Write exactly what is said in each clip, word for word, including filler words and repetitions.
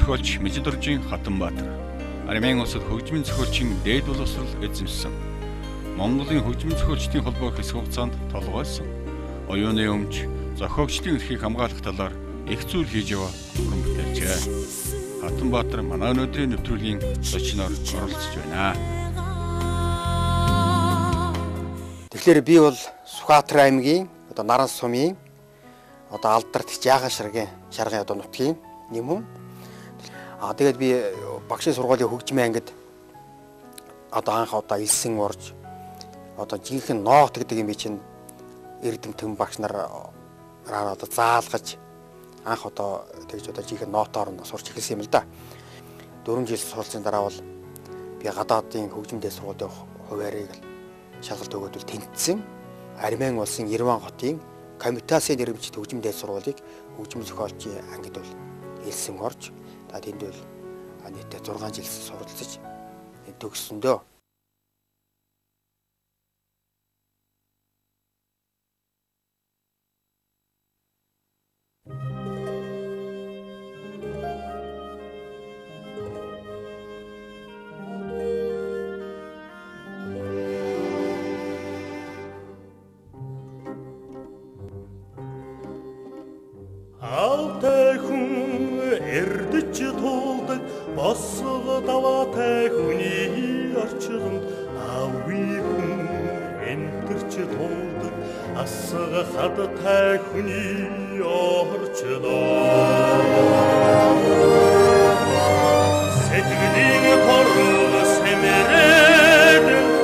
зохиолч Мэжидүржийн Хатанбаатар. Армян улсад хөгжмийн зохиолчийн дээд боловсрол эзэмшсэн. Монголын хөгжмийн зохиолчдын холбоо хэсэг хугацаанд толгойсон. Оюуны өмч, зохиогчдын эрхийг хамгаалах талаар их зүйл хийж яваа уран бүтээлчээ. Хатанбаатар манай өнөөдрийн нэвтрүүлгийн зочноор оролцож байна. Тэгэхээр би бол Сүхбаатар аймгийн одоо Наран сумын одоо Алдарт Жаахан шаргын шаргын одоо нутгийн нэм хүн. Аа тэгээд би багшийн сургуулийн хөгжмийн ангид одоо анх одоо элсэн орж одоо жинхэнэ ноот гэдэг юм би чинь эрдэм төм багш нар одоо заалгаж анх одоо тэгж одоо жинхэнэ ноотоор нь сурч эхэлсэн юм л да. дөрвөн жил сурсан дараа бол би гадаадын хөгжмөдөө сургуулийн хуваарийг шалгалт өгөөдөл тэнцсэн. Армян улсын Ереван хотын Комитасын нэрмжит хөгжмөдөө сургуулийг хөгжмөн зохиолчийн ангид бол элсэн орж та тэнд бол нийтдээ зургаан жил суралцж төгссөндөө. Эрдэж тулдаг босго даваатай хүний орчилонд ави хүн энтерч тулдаг асга хадтай хүний орчилоо сэтгэлийн хорвоо сэмэрээд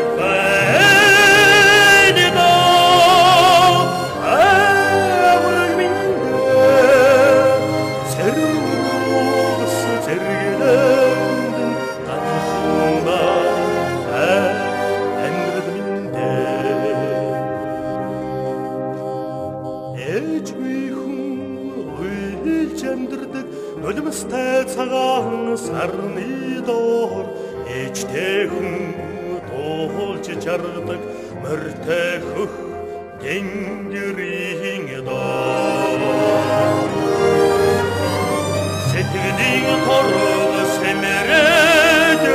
нулимстай цагаан сарны доор ээжтэй хүн дуулж чардаг морьтой хөх тэнгэрийн доор сэтгэлийн хорвоо сэмэрээд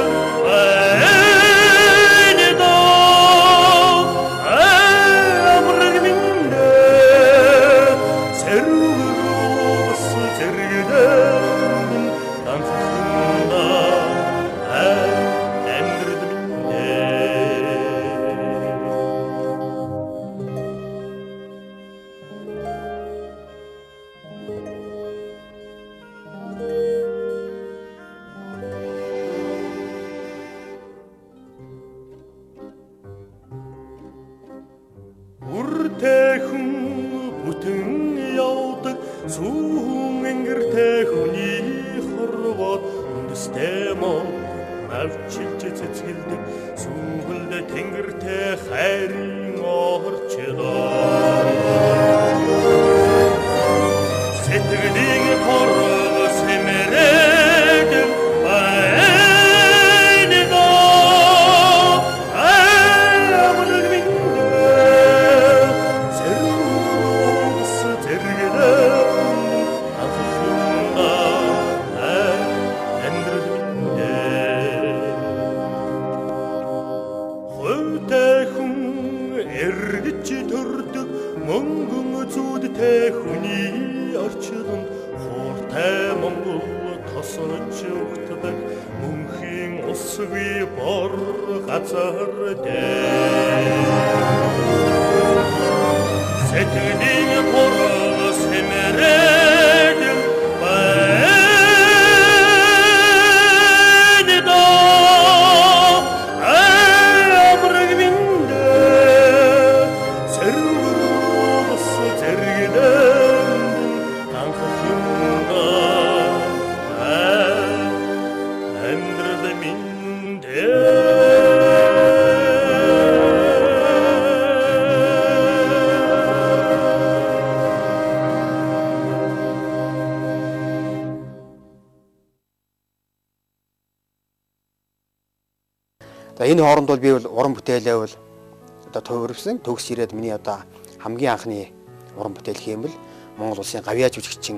энэ хооронд бол би бол уран бүтээлээ бол одоо төвөрвсөн төгс ирээд миний одоо хамгийн анхны уран бүтээл хиймэл Монгол улсын гавьяа жүжигчин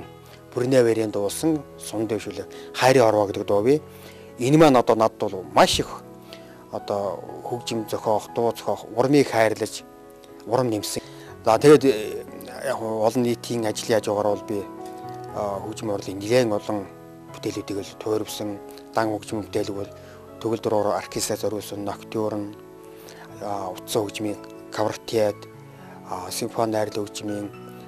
Бүрнэ вэрийн дуусан сун дэвшүүлэг хайрын орвоо гэдэг дуу бий. Энэ маань одоо надад бол маш их одоо хөгжим зохиох, дуу зохиох, урмыг хайрлаж урам нэмсэн. За тэгээд яг олон нийтийн ажил яаж байгаагаар бол би хөгжим урлын нэлээд олон бүтээлүүдийг л туурвсан. Дан хөгжим бүтээлэг бол төгөл дуруур оркестр зориулсан ноктюрн, утсан хөгжмийн кавартет, симфони найрлал хөгжмийн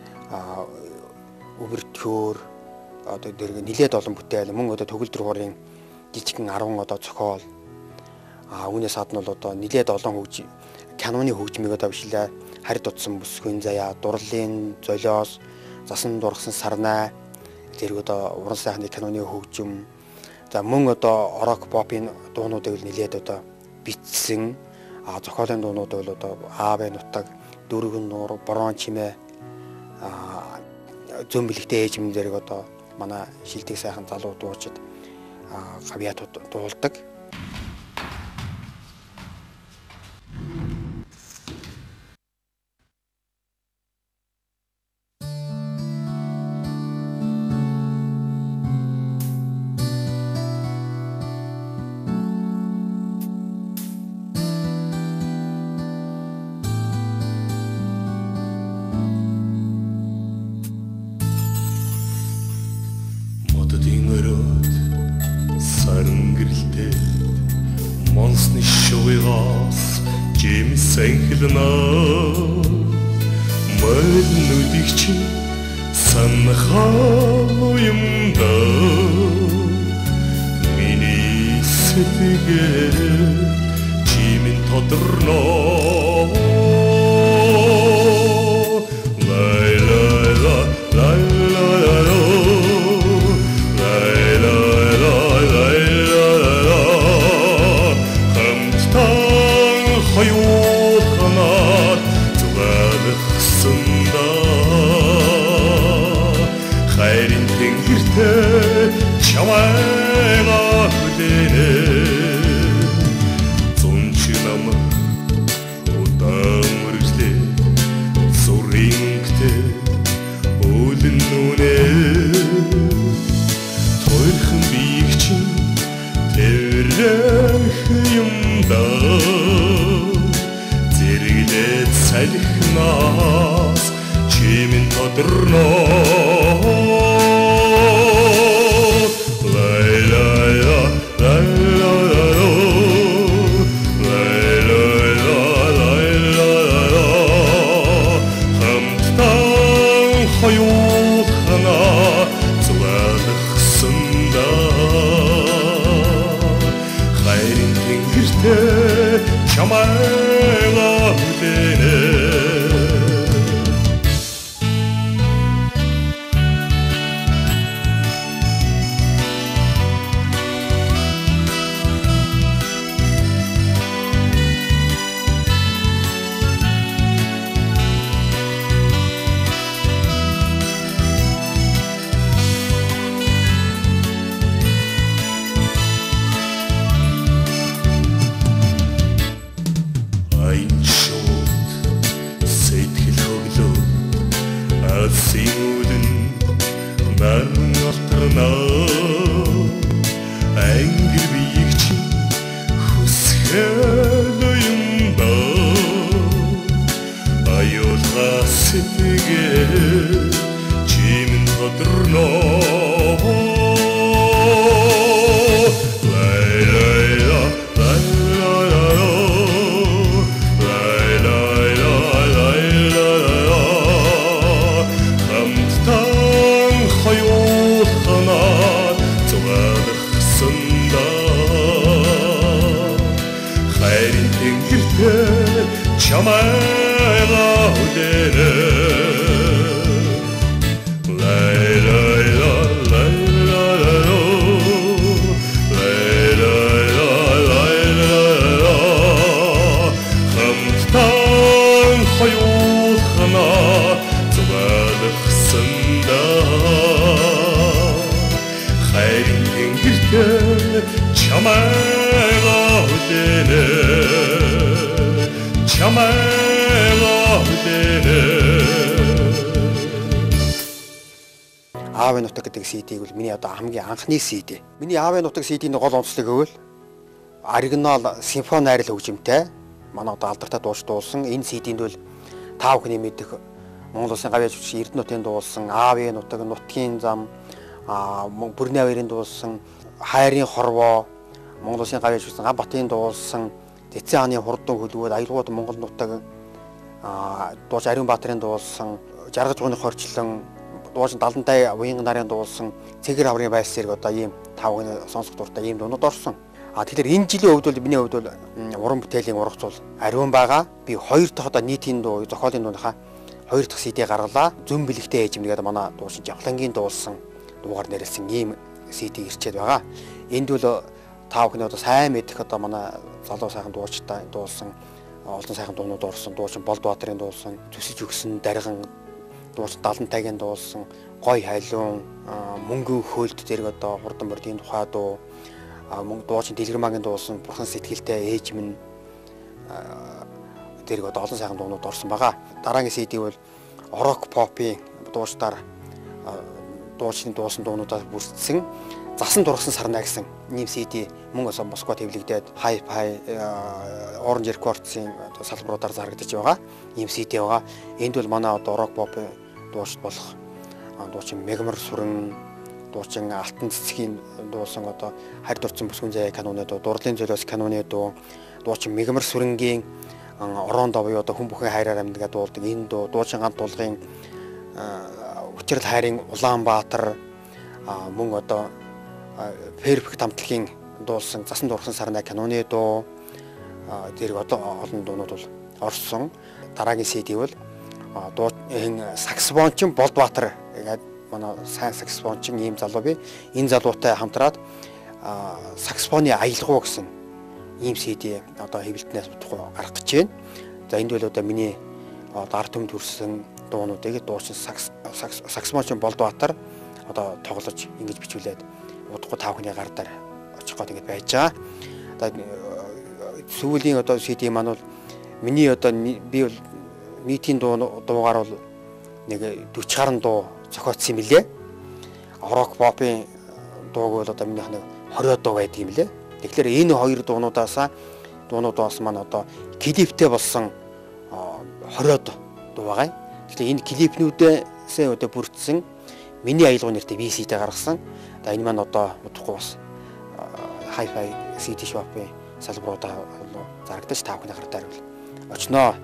увертюр одоо дэрэг нэлээд олон бүтээл мөн одоо төгөл дуруурын жижигхэн арван одоо зохиол а үүнээс гадна бол одоо нэлээд олон хөгжим киноны хөгжмийг одоо бишлээ харид утсан бүсгүйн заяа дурлалын золиос засан дургасан сарнай зэрэг одоо уран сайхны киноны хөгжим за мөн одоо рок попын дуунуудыг нэлээд одоо бичсэн а зохиолын дуунуудыг бол одоо аавэ нутаг дөрвөн нуур борон чимээ а зөм бэлэгтэй ээжмэн зэрэг одоо манай шилдэг сайхан залуу дуучид гавьяатууд дуулдаг. Монсны шугаас жимс энхлэнэ мэлнүүдийг чи санахаа юм да миний сэтгэл чимэн тодорно лай лай лай лай хайрын тэнгэртэй чамайга хүлээнэ зун чи намайг удаан мөрөглөө зүрхэнтэй өлөн нүнэ тойрхон биег чи тэрэх юм да зэрэглээд салхинаас чимэн тодорно хайрын тэнгэртэй чамайга хүлээнэ Синүүдэн наран алтрнаа ангир биег чи хүсэл юм да аюулга сэтгэл чимэн тодорно хайрын тэнгэртэй чамайга хүлээнэ лай лай лай лай лай хамтан хоёулахна зүгэлхсэндэ хайрын тэнгэртэй чамайга хүлээнэ чамайга хүлээнэ аав Аавын нутаг гэдэг си ди-г бол миний одоо хамгийн анхны си ди. Миний Аавын нутаг си ди-ний гол онцлог гэвэл оригинал симфони найрал хөгжимтэй манай одоо алдартай дууч дуулсан. Энэ си ди-нд бол та бүхний мэдэх Монгол Улсын гавьяа жүжигч Эрдэнэтийн дуулсан, Аавын нутаг, Нутгийн зам, а Бүрний авирын дуулсан, Хайрын хорвоо, Монгол Улсын гавьяа жүжигч Ганбатын дуулсан, Дэцэн хааны хурдан хөлгүүд, Аялгууд Монгол нутаг, а дууч Ариун Баатарын дуулсан, Жаргаж гуйны хорчлон, дууч Далантай уян нарын дуулсан, Цэгэр хаврын байс зэрэг одоо ийм тавганы сонсох дуртай ийм дуунууд орсон. А тэгэхээр энэ жилийн хувьд бол миний хувьд бол уран бүтээлийн ургац бол ариун байгаа. Би хоёр дахь одоо нийтийн дуу, зохиолын дууныхаа хоёр дахь си ди гаргалаа. Зүн бэлэгтэй ээжим нэгээд манай дуучин Жавхлангийн дуулсан дуугаар нэрлсэн ийм си ди ирчээд байгаа. Энд бол та бүхний одоо сайн мэдэх одоо манай залуу сайхан дуучтай дуулсан олон сайхан дуунууд орсон. Дуучин Болдбаатарын дуулсан, Зүсэж өгсөн Дарган, дуучин Далантайгийн дуулсан Гой хайлуун, Мөнгөн хөөлт зэрэг одоо хурдан мөрдийн тухай дуу, мөнгө дуучин Дэлгэрмаагийн дуулсан Бурхан сэтгэлтэй ээж минь зэрэг одоо олон сайхан дуунууд орсон байгаа. Дараагийн си ди бол рок попын дуучдаар дуучны дуусан дуунуудаас бүрдсэн Засан дургасан сарнаа гэсэн нэм си ди мөн одоо Москва төвлөгдөөд Hi-Fi Orange Records-ийн салбаруудаар зарагдаж байгаа. Ийм си ди байгаа. Энд бол манай одоо рок попын дуучид болох дуучин Мегмар сүрэн, дуучин Алтан цэцгийн дуулсан одоо Харь дурцсан бүсгүн заяа каноны дуу, Дурлалын золиос каноны дуу, дуучин Мегмар сүрэнгийн Орондоо буюу одоо хүн бүхэн хайраар амьдгаа дуулдаг энэ дуу, дуучин гант дуулгын Учрал хайрын Улаанбаатар, мөн одоо Перфект хамтлагийн дуулсан Засан дургасан сарнаа каноны дуу зэрэг одоо олон дуунууд бол орсон. Дараагийн си ди бол дуу энэ саксофончин Болдбаатар гэдэг манай сайн саксофончин ийм залуу би. Энэ залуутай хамтраад саксофоны аялгуу гэсэн ийм си ди одоо хэвлэлтнээс утгагүй гаргах гэж байна. За энд бол одоо миний одоо ард түмэнд хүрсэн дуунуудыг дуучин саксофончин Болдбаатар одоо тоглож ингэж бичүүлээд удахгүй тав хүний гар дээр очих гээд ингэж байж байгаа. Одоо сүүлийн одоо си ди маань бол миний одоо би бол нийтийн дуу дуугаар бол нэг дөрвөн гаруй дуу зохиоцсон юм лээ. Рок попын дууг бол одоо минийх нэг двадцать дуу байдаг юм лээ. Тэгэхээр энэ хоёр дуунуудаас дуунуудаас маань одоо клиптэй болсон двадцать дуу байгаа. Тэгэхээр энэ клипнүүдээс одоо бүрдсэн миний аялгуу нэртэй би си ди гаргасан. За энэ маань одоо удахгүй бас Hi-Fi си ди shop-ийн салбаруудаа зарагдаж та бүхний гар дээр очноо.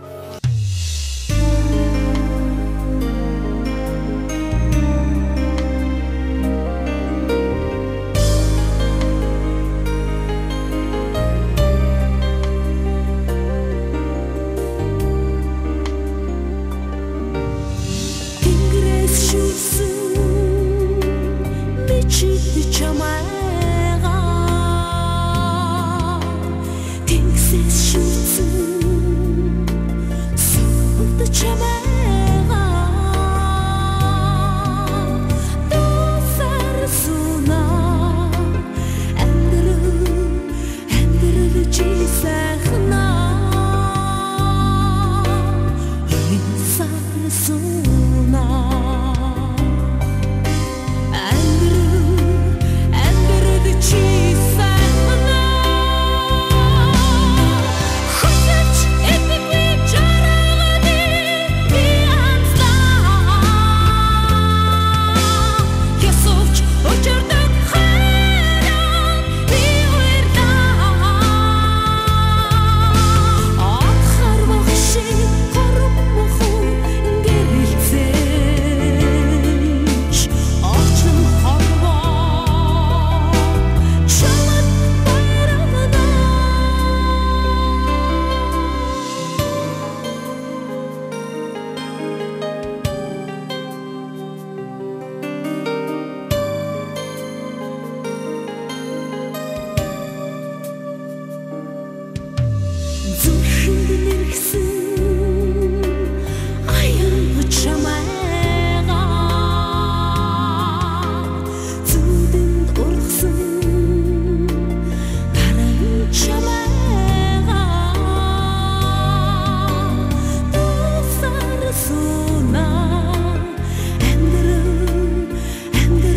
And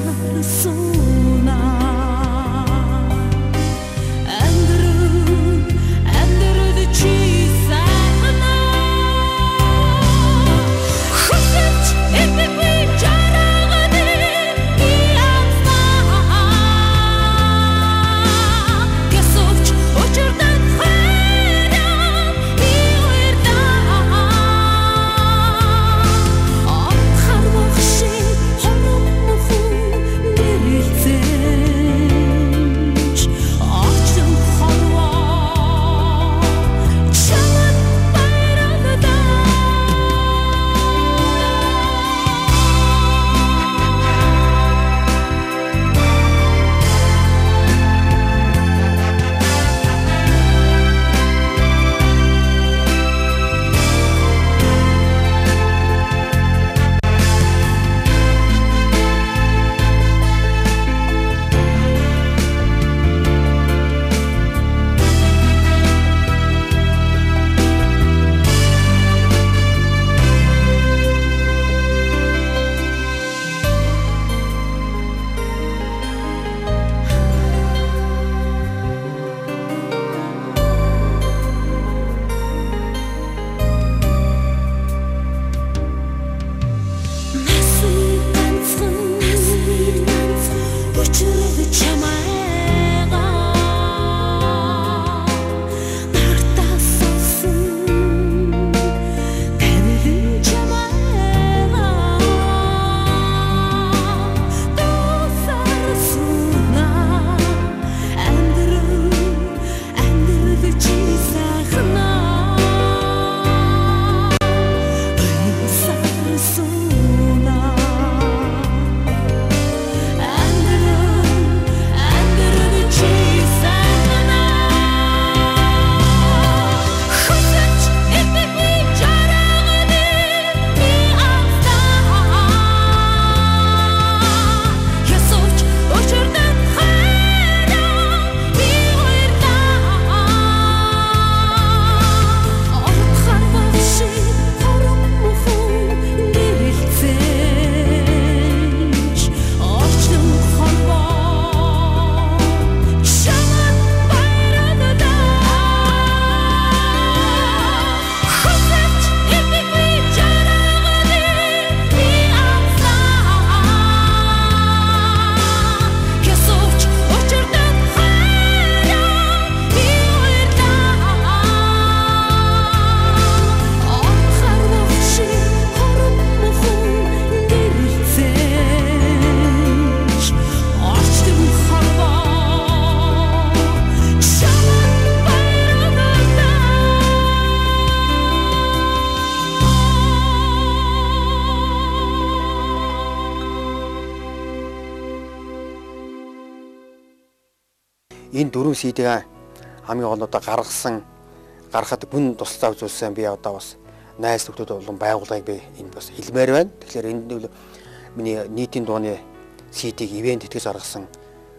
Энэ дөрвөн си-ийг хамгийн гол одоо гаргасан гаргахад гүн тусалцаа үзүүлсэн би одоо бас найз нөхдөд болон байгууллагыг би энэ бас хэлмээр байна. Тэгэхээр энэ нь миний нийтийн дууны си-ийг ивент тэтгэж гаргасан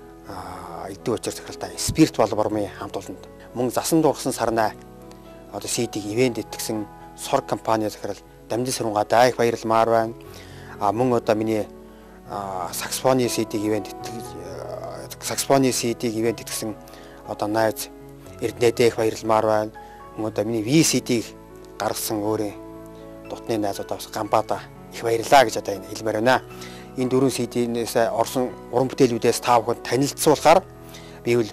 эдийн учир захиралтай Спирт бол бормын хамт олонд мөн засан дургасан сарнаа одоо си-ийг ивент итгэсэн сор компани захирал Дамжин Сарунгатай их баярлмаар байна. А мөн одоо миний саксофоны си-ийг ивент саксофоны си-ийг ивент итгэсэн одоо найз Эрдэнэтэй их баярлмаар байна. Мөн одоо миний ви си-ийг гаргасан өөрийн дотны найзуудаа бас Гамбада их баярлаа гэж одоо энэ хэлмээр байна. Энэ дөрвөн си-ийнээс орсон уран бүтээлүүдээс та бүхэнд танилцуулахаар бивэл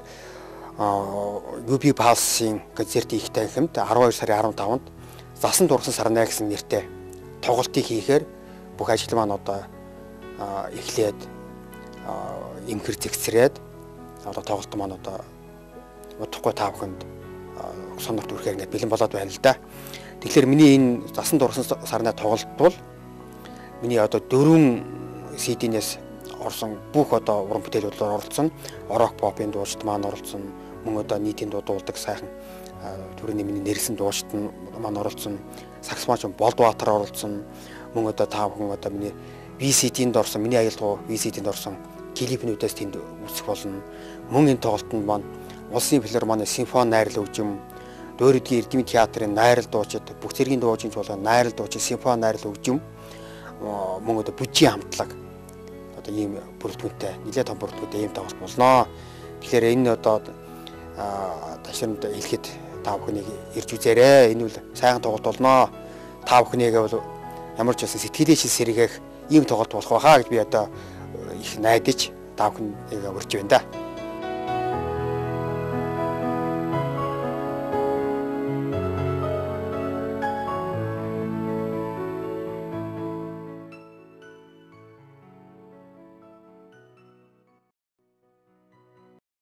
ю би Pulse-ийн концерт ихтэй хэмт арван хоёр сарын арван таванд засан дургасан сарнаа гэсэн нэртэй тоглолтыг хийхээр бүх ажил маань одоо эхлээд имхэр зэгцрээд одоо тоглолт маань одоо удахгүй та бүхэнд сонорт үрхээр ингээд бэлэн болоод байна л да. Тэгэхээр миний энэ засан дургасан сарнаа тоглолт бол миний одоо дөрвөн си-динээс орсон бүх одоо уран бүтээлүүд оролцсон. Рок попын дуучид маань оролцсон. Мөн одоо нийтийн дуу дуулдаг сайхан төрөний миний нэрсэн дуучид маань оролцсон. Саксофонч Болдбаатар оролцсон. Мөн одоо та бүхэн одоо миний ви си-динд орсон, миний аялал ви си-динд орсон клипнүүдээс тэнд үзэх болно. Мөн энэ тоглолтод маань Улсын филармоны симфони найрал хөгжим, Дөөрөдгийн Эрдэмтэн театрын найрал дуучид, бүх зэргийн дуучин чуулган найрал дуучид, симфони найрал хөгжим, мөн одоо бүжгийн хамтлаг одоо ийм бүрэлдэхүүнтэй нэлээд том бүрэлдэхүүнтэй ийм тоглолт болно. Тэгэхээр энэ одоо ташранд хэлэхэд та бүхнийг ирж үзээрэй. Энэ бол сайхан тоглолт болно. Та бүхнийг бол ямар ч байсан сэтгэлийн шил сэргээх ийм тоглолт болох байхаа гэж би одоо их найдаж та бүхнийг урьж байна да.